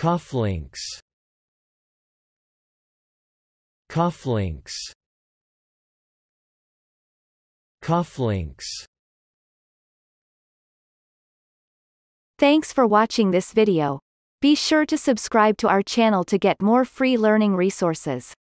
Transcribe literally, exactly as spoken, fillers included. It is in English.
Cufflinks. Cufflinks. Cufflinks. Thanks for watching this video. Be sure to subscribe to our channel to get more free learning resources.